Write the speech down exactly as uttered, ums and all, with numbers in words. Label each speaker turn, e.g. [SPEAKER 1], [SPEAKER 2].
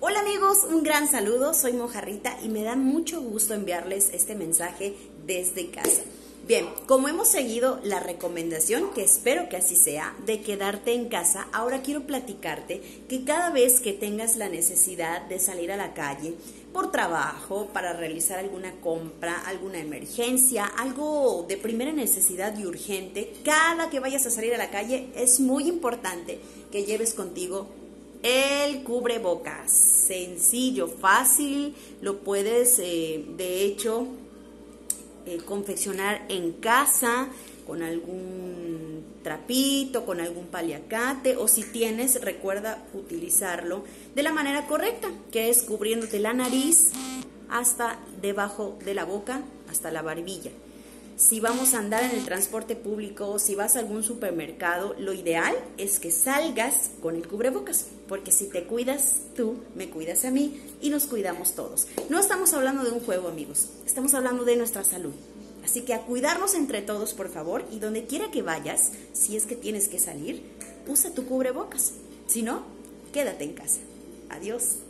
[SPEAKER 1] Hola amigos, un gran saludo, soy Mojarrita y me da mucho gusto enviarles este mensaje desde casa. Bien, como hemos seguido la recomendación, que espero que así sea, de quedarte en casa, ahora quiero platicarte que cada vez que tengas la necesidad de salir a la calle por trabajo, para realizar alguna compra, alguna emergencia, algo de primera necesidad y urgente, cada que vayas a salir a la calle es muy importante que lleves contigo el cubrebocas. Sencillo, fácil, lo puedes eh, de hecho eh, confeccionar en casa con algún trapito, con algún paliacate, o si tienes, recuerda utilizarlo de la manera correcta, que es cubriéndote la nariz hasta debajo de la boca, hasta la barbilla. Si vamos a andar en el transporte público, si vas a algún supermercado, lo ideal es que salgas con el cubrebocas, porque si te cuidas tú, me cuidas a mí y nos cuidamos todos. No estamos hablando de un juego, amigos, estamos hablando de nuestra salud. Así que a cuidarnos entre todos, por favor, y donde quiera que vayas, si es que tienes que salir, usa tu cubrebocas. Si no, quédate en casa. Adiós.